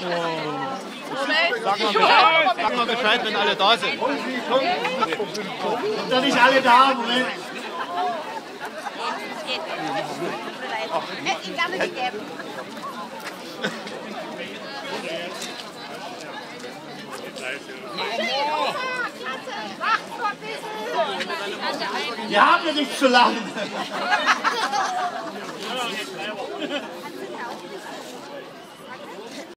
Sag mal Bescheid, wenn alle da sind. Sind nicht alle da, Moment. Ich kann es geben. Wir haben ja nicht zu lachen.